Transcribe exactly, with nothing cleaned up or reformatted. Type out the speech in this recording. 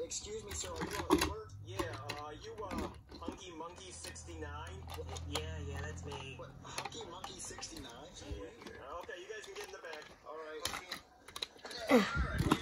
Excuse me, sir, are you on Uber? Yeah, uh, you, uh, Hunky Monkey sixty-nine? Yeah, yeah, that's me. What, Hunky Monkey sixty-nine? Yeah. Okay, you guys can get in the back. All right. All right.